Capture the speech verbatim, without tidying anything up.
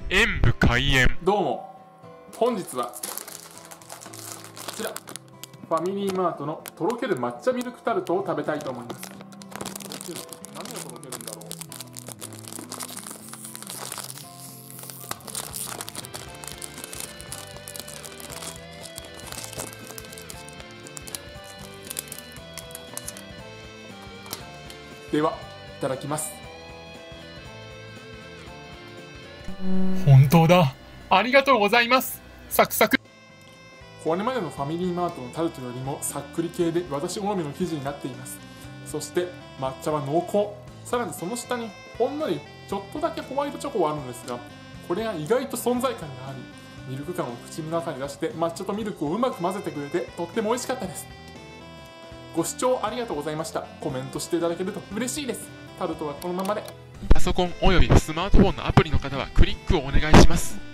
演武開演。 どうも、本日はこちらファミリーマートのとろける抹茶ミルクタルトを食べたいと思います。とろける、何をとろけるんだろう。では、いただきます。 本当だ。ありがとうございます。サクサク。 これまでのファミリーマートのタルトよりもさっくり系で私好みの生地になっています。そして抹茶は濃厚。さらにその下にほんのりちょっとだけホワイトチョコはあるのですが、これが意外と存在感があり、ミルク感を口の中に出して抹茶とミルクをうまく混ぜてくれてとっても美味しかったです。ご視聴ありがとうございました。コメントしていただけると嬉しいです。タルトはこのままで。 パソコンおよびスマートフォンのアプリの方はクリックをお願いします。